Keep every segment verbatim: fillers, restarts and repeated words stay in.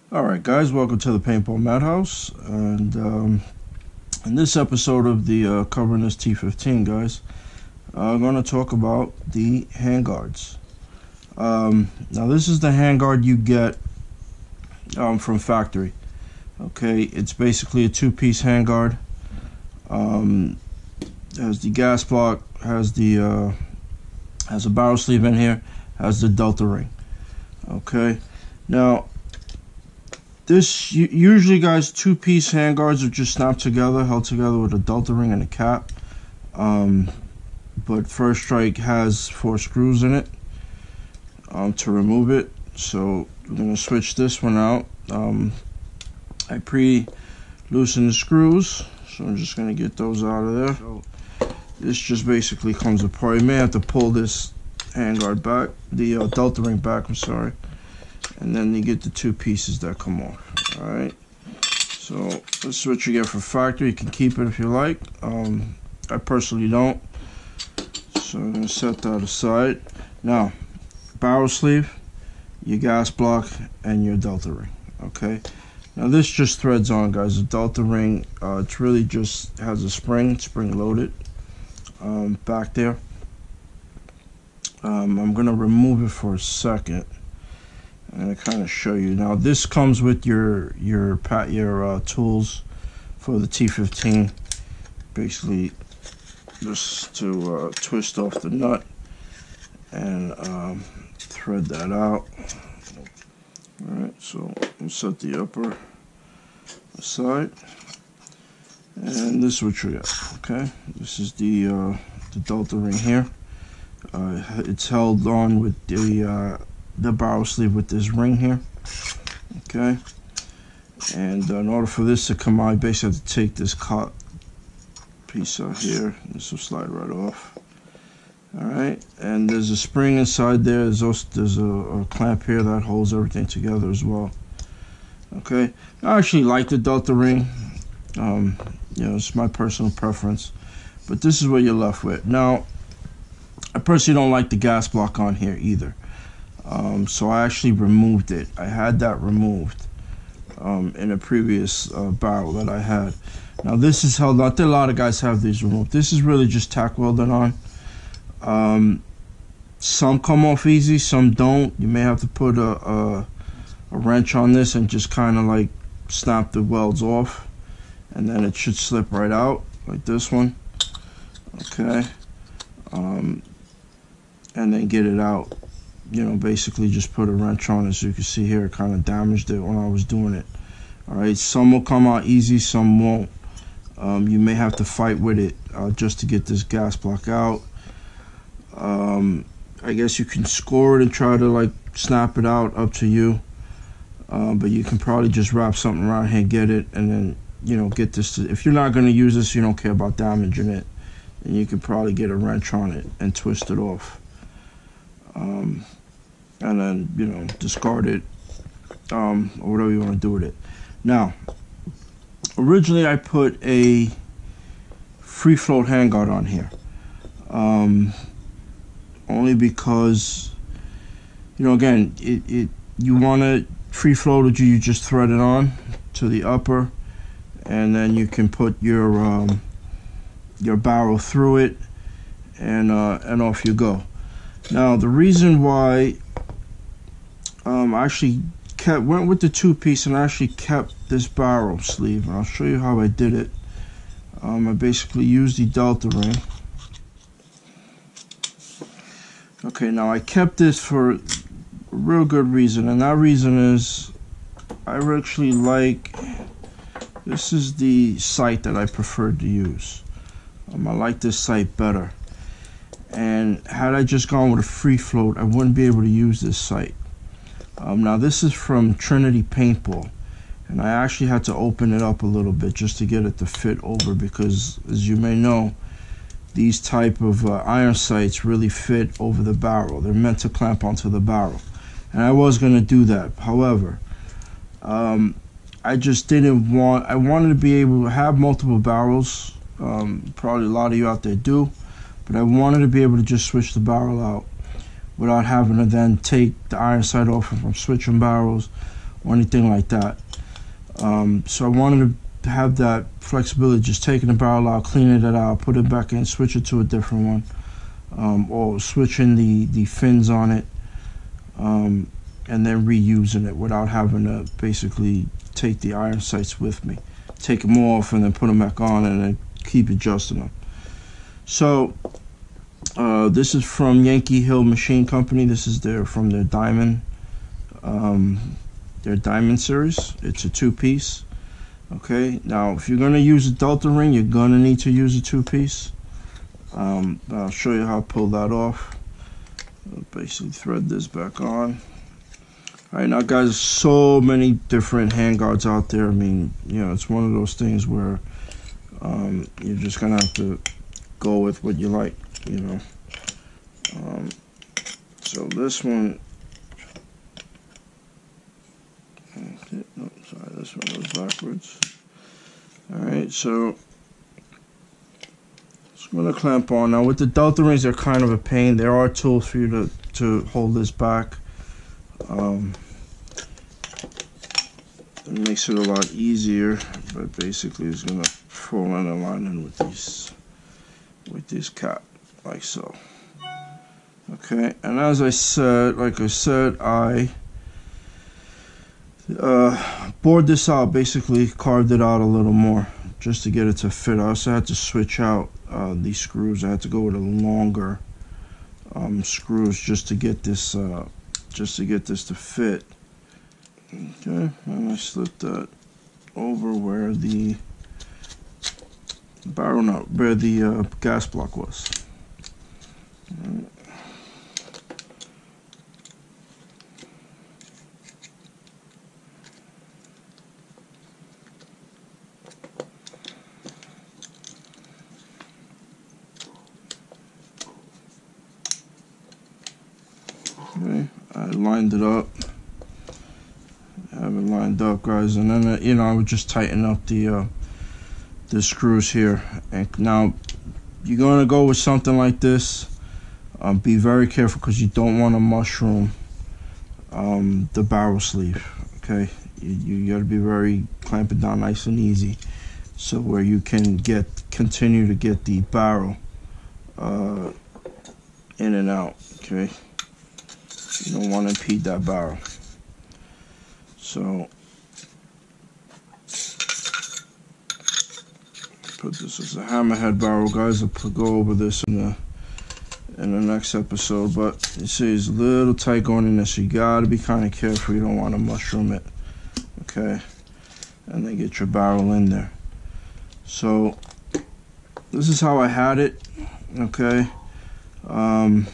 Alright guys, welcome to the Paintball Madhouse, and um, in this episode of the uh, covering this T fifteen guys, uh, I'm going to talk about the handguards. Um, now this is the handguard you get um, from factory. Okay, it's basically a two-piece handguard. Um, has the gas block, has the uh, has a barrel sleeve in here, has the delta ring. Okay, now this usually, guys, two-piece handguards are just snapped together, held together with a delta ring and a cap. Um, but First Strike has four screws in it um, to remove it. So we're gonna switch this one out. Um, I pre-loosened the screws, so I'm just gonna get those out of there. So this just basically comes apart. You may have to pull this handguard back, the uh, delta ring back. I'm sorry. And then you get the two pieces that come off. Alright, so this is what you get from factory. You can keep it if you like. um, I personally don't, so I'm going to set that aside. Now, barrel sleeve, your gas block, and your delta ring. Okay, now this just threads on, guys. The delta ring, uh, it's really just has a spring, spring loaded um, back there. um, I'm going to remove it for a second and kind of show you. Now this comes with your your pat your uh, tools for the T fifteen. Basically, just to uh, twist off the nut and um, thread that out. All right, so we'll set the upper aside, and this is what you got. Okay, this is the uh, the delta ring here. Uh, it's held on with the uh, the barrel sleeve with this ring here. Okay, and uh, in order for this to come out, you basically have to take this cut piece out here. This will slide right off. All right, and there's a spring inside there. There's also there's a, a clamp here that holds everything together as well. Okay, I actually like the delta ring. Um, you know, it's my personal preference, but this is what you're left with. Now, I personally don't like the gas block on here either. Um, so I actually removed it. I had that removed um, in a previous uh, barrel that I had. Now this is held on. A lot of guys have these removed. This is really just tack welded on. Um, some come off easy, some don't. You may have to put a, a, a wrench on this and just kind of like snap the welds off, and then it should slip right out like this one. Okay, um, and then get it out. You know, basically just put a wrench on it. So you can see here, it kind of damaged it when I was doing it. All right, some will come out easy, some won't. Um, you may have to fight with it uh, just to get this gas block out. Um, I guess you can score it and try to like snap it out, up to you. Uh, but you can probably just wrap something around here, get it, and then, you know, get this. To, if you're not going to use this, you don't care about damaging it, and you can probably get a wrench on it and twist it off. Um, and then, you know, discard it, um, or whatever you want to do with it. Now, originally I put a free float handguard on here, um, only because, you know, again, it, it you want to free float it, you just thread it on to the upper, and then you can put your um, your barrel through it, and uh, and off you go. Now the reason why um, I actually kept went with the two piece and I actually kept this barrel sleeve, and I'll show you how I did it. Um, I basically used the delta ring. Okay, now I kept this for a real good reason, and that reason is I actually like, this is the sight that I preferred to use. Um, I like this sight better. And had I just gone with a free float, I wouldn't be able to use this sight. Um, now this is from Trinity Paintball, and I actually had to open it up a little bit just to get it to fit over, because as you may know, these type of uh, iron sights really fit over the barrel. They're meant to clamp onto the barrel, and I was going to do that. However, um, I just didn't want, I wanted to be able to have multiple barrels. Um, probably a lot of you out there do. But I wanted to be able to just switch the barrel out without having to then take the iron sight off from switching barrels, or anything like that. Um, so I wanted to have that flexibility, just taking the barrel out, cleaning it out, put it back in, switch it to a different one, um, or switching the, the fins on it, um, and then reusing it without having to basically take the iron sights with me. Take them off and then put them back on and then keep adjusting them. So uh, this is from Yankee Hill Machine Company. This is their from their Diamond um, their Diamond series. It's a two-piece. Okay, now if you're gonna use a Delta ring, you're gonna need to use a two-piece. Um, I'll show you how to pull that off. I'll basically thread this back on. All right, now guys, so many different handguards out there. I mean, you know, it's one of those things where um, you're just gonna have to go with what you like, you know. Um, so this one, okay, no, sorry, this one goes backwards. All right, so I'm gonna clamp on. Now with the Delta rings, they're kind of a pain. There are tools for you to to hold this back. Um, it makes it a lot easier, but basically it's gonna fall in alignment with these with this cap, like so. Okay, and as I said, like I said, I uh, bored this out, basically carved it out a little more just to get it to fit. I also had to switch out uh, these screws. I had to go with a longer um, screws just to get this uh, just to get this to fit. Okay, and I slipped that over where the barrel nut, where the uh, gas block was. Right. Okay, I lined it up. I have it lined up, guys, and then uh, you know, I would just tighten up the uh, the screws here. And now you're gonna go with something like this. Um, be very careful because you don't want to mushroom um, the barrel sleeve. Okay, you, you got to be very clamp it down nice and easy, so where you can get continue to get the barrel uh, in and out. Okay. You don't want to impede that barrel. So put this as a hammerhead barrel, guys. I'll put, go over this in the in the next episode. But you see, it's a little tight going in there, so you gotta be kind of careful. You don't want to mushroom it. Okay, and then get your barrel in there. So this is how I had it. Okay. Um,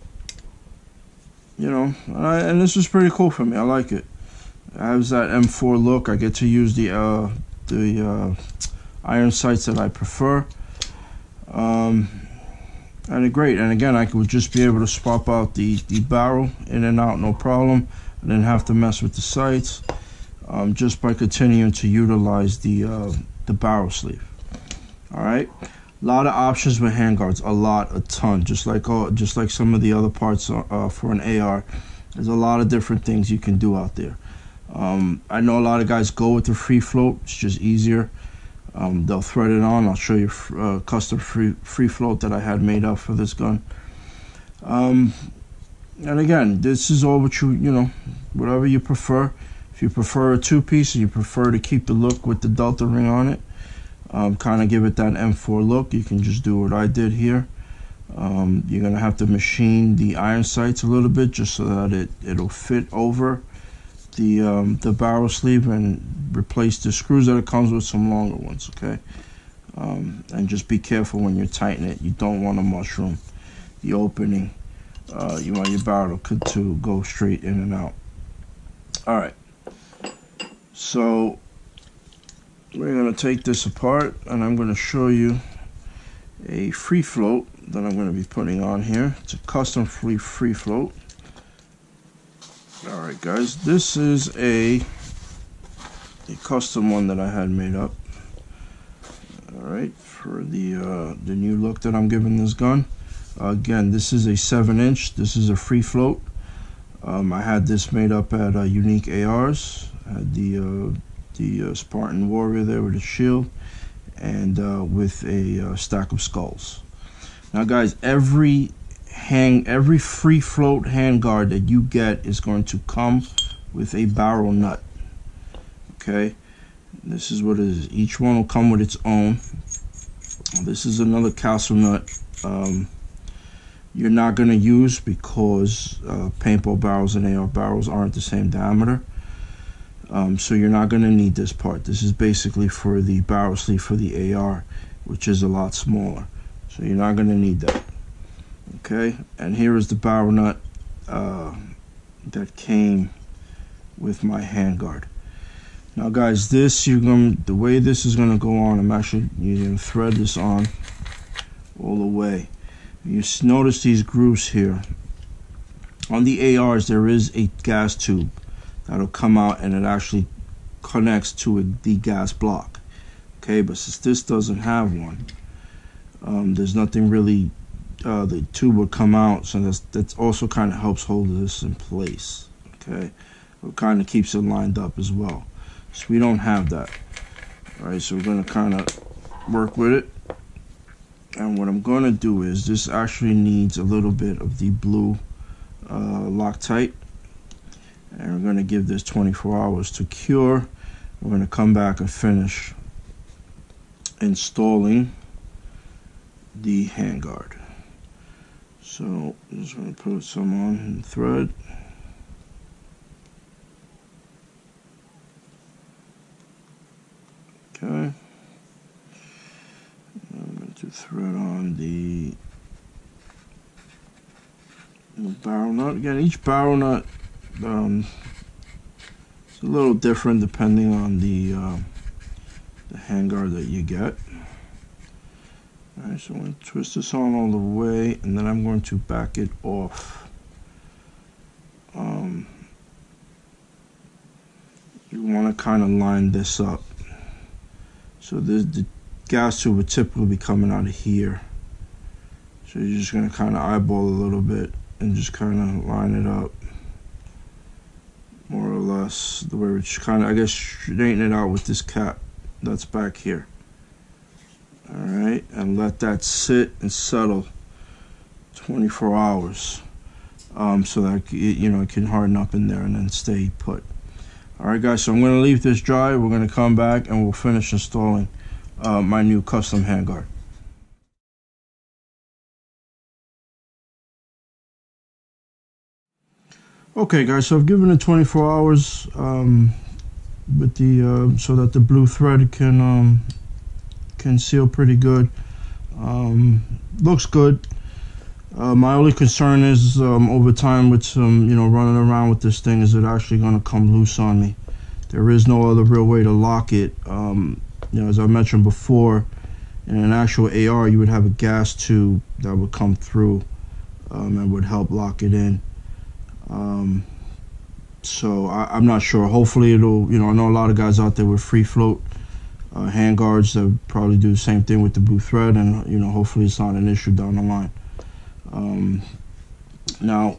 You know, and, I, and this was pretty cool for me. I like it. It has that M four look. I get to use the uh, the uh, iron sights that I prefer, um, and it's great. And again, I would just be able to swap out the the barrel in and out, no problem. I didn't have to mess with the sights, um, just by continuing to utilize the uh, the barrel sleeve. All right. A lot of options with handguards, a lot, a ton. Just like all, just like some of the other parts uh, for an A R, there's a lot of different things you can do out there. Um, I know a lot of guys go with the free float. It's just easier. Um, they'll thread it on. I'll show you uh, custom free free float that I had made up for this gun. Um, and again, this is all what you you know, whatever you prefer. If you prefer a two-piece and you prefer to keep the look with the Delta ring on it, Um, kind of give it that M four look, you can just do what I did here. Um, you're gonna have to machine the iron sights a little bit just so that it it'll fit over the um, the barrel sleeve, and replace the screws that it comes with some longer ones. Okay, um, and just be careful when you're tightening it. You don't want to mushroom the opening. Uh, you want your barrel to go straight in and out. All right, so we're going to take this apart, and I'm going to show you a free float that I'm going to be putting on here. It's a custom free free float. All right, guys, this is a a custom one that I had made up. All right, for the uh, the new look that I'm giving this gun. Uh, again, this is a seven inch. This is a free float. Um, I had this made up at uh, Unique A Rs. I Had the uh, the uh, Spartan warrior there with a shield, and uh, with a uh, stack of skulls. Now, guys, every hang, every free float handguard that you get is going to come with a barrel nut. Okay, this is what it is. Each one will come with its own. This is another castle nut. Um, you're not going to use because uh, paintball barrels and A R barrels aren't the same diameter. Um, so you're not going to need this part. This is basically for the barrel sleeve for the A R, which is a lot smaller. So you're not going to need that. Okay, and here is the barrel nut uh, that came with my handguard. Now, guys, this you're going the way this is going to go on. I'm actually going to thread this on all the way. You notice these grooves here. On the A Rs, there is a gas tube that'll come out, and it actually connects to a, the gas block. Okay, but since this doesn't have one, um, there's nothing really. Uh, the tube will come out, so that's that also kind of helps hold this in place. Okay, it kind of keeps it lined up as well. So we don't have that. All right, so we're going to kind of work with it. And what I'm going to do is, this actually needs a little bit of the blue uh, Loctite. And we're going to give this twenty-four hours to cure. We're going to come back and finish installing the handguard. So I'm just going to put some on in thread. Okay. I'm going to thread on the, the barrel nut. Again, each barrel nut um, is a little different depending on the uh, the handguard that you get. Alright, so I'm going to twist this on all the way, and then I'm going to back it off. Um, you want to kind of line this up. So this, the gas tube would typically be coming out of here. So you're just going to kind of eyeball a little bit and just kind of line it up. More or less the way we're just kind of, I guess, straighten it out with this cap that's back here. Alright, and let that sit and settle twenty-four hours um, so that it, you know, it can harden up in there and then stay put. Alright, guys, so I'm going to leave this dry. We're going to come back and we'll finish installing uh, my new custom handguard. Okay, guys, so I've given it twenty-four hours um, with the uh, so that the blue thread can um, can seal pretty good. Um, looks good. Uh, my only concern is um, over time with some, you know, running around with this thing, is it actually going to come loose on me? There is no other real way to lock it. Um, you know, as I mentioned before, in an actual A R, you would have a gas tube that would come through um, and would help lock it in. Um, so I, I'm not sure. Hopefully it'll, you know, I know a lot of guys out there with free float uh, handguards that probably do the same thing with the blue thread, and, you know, hopefully it's not an issue down the line. Um, now,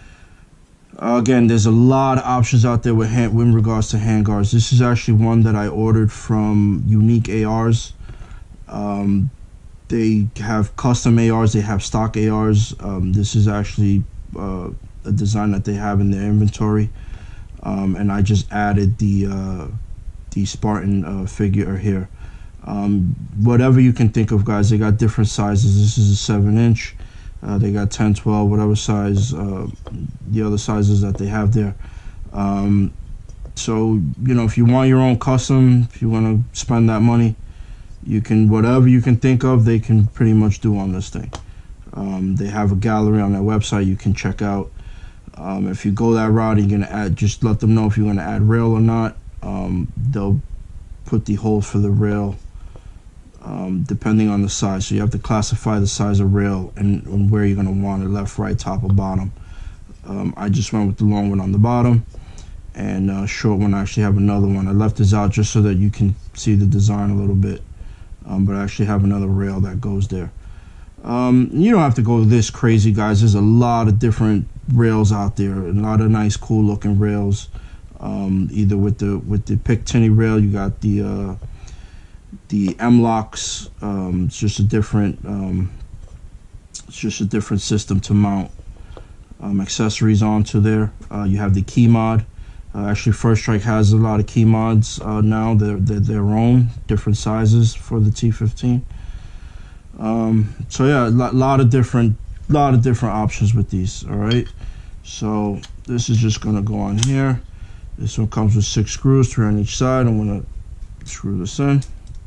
uh, again, there's a lot of options out there with, hand, with regards to handguards. This is actually one that I ordered from Unique A Rs. Um, they have custom A Rs, they have stock A Rs. Um, this is actually uh, a design that they have in their inventory, um, and I just added the uh, the Spartan uh, figure here. Um, whatever you can think of, guys, they got different sizes. This is a seven inch. Uh, they got ten, twelve, whatever size, uh, the other sizes that they have there. Um, so, you know, if you want your own custom, if you want to spend that money, you can, whatever you can think of, they can pretty much do on this thing. Um, they have a gallery on their website you can check out. Um, if you go that route, you're going to add, just let them know if you're going to add rail or not. Um, they'll put the holes for the rail Um, depending on the size. So you have to classify the size of rail and, and where you're going to want it, left, right, top, or bottom. Um, I just went with the long one on the bottom, and uh, short one I actually have another one. I left this out just so that you can see the design a little bit, um, but I actually have another rail that goes there. Um, you don't have to go this crazy, guys. There's a lot of different rails out there, a lot of nice, cool looking rails. Um, either with the with the Picatinny rail, you got the uh, the M locks. Um, it's just a different um, it's just a different system to mount um, accessories onto there. Uh, you have the key mod. Uh, actually, First Strike has a lot of key mods uh, now. They're, they're their own, different sizes for the T fifteen. Um, so yeah, a lot, lot of different, lot of different options with these. All right. So this is just gonna go on here. This one comes with six screws, three on each side. I'm gonna screw this in.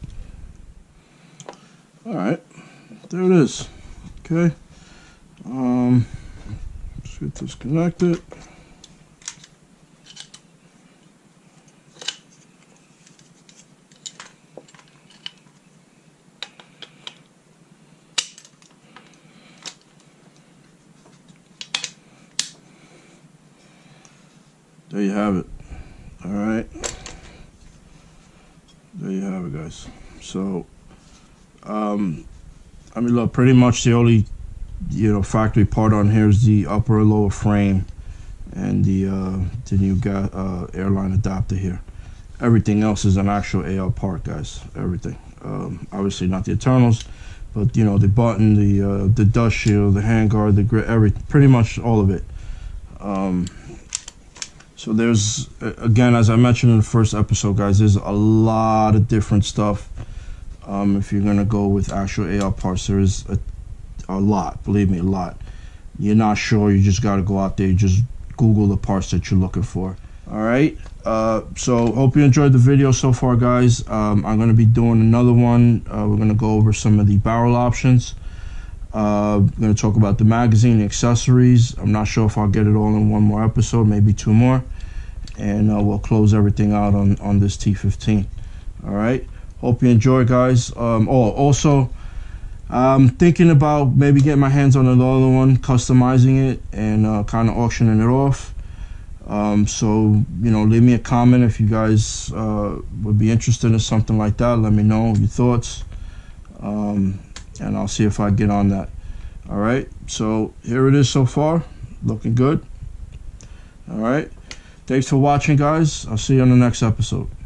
All right, there it is. Okay. Um, let's get this connected. There you have it. All right. There you have it, guys. So, um, I mean, look, pretty much the only, you know, factory part on here is the upper and lower frame and the uh, the new ga uh, airline adapter here. Everything else is an actual A L part, guys. Everything. Um, obviously not the internals, but you know, the button, the uh, the dust shield, the handguard, the grip, every pretty much all of it. Um, So there's, again, as I mentioned in the first episode, guys, there's a lot of different stuff. Um, if you're gonna go with actual A L parts, there is a, a lot, believe me, a lot. You're not sure, you just gotta go out there, you just Google the parts that you're looking for. All right, uh, so hope you enjoyed the video so far, guys. Um, I'm gonna be doing another one. Uh, we're gonna go over some of the barrel options. Uh, I'm going to talk about the magazine, the accessories. I'm not sure if I'll get it all in one more episode, maybe two more. And uh, we'll close everything out on, on this T fifteen. All right. Hope you enjoy, guys. Um, oh, also, I'm thinking about maybe getting my hands on another one, customizing it, and uh, kind of auctioning it off. Um, so, you know, leave me a comment if you guys uh, would be interested in something like that. Let me know your thoughts. Um, and I'll see if I get on that. All right, so here it is so far, looking good. All right, thanks for watching, guys. I'll see you on the next episode.